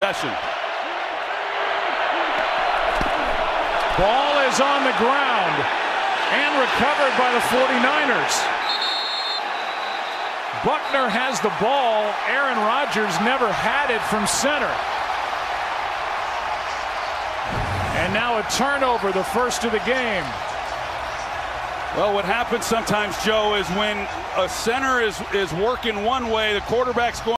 Ball is on the ground and recovered by the 49ers. Buckner has the ball. Aaron Rodgers never had it from center. And now a turnover, the first of the game. Well, what happens sometimes, Joe, is when a center is working one way, the quarterback's going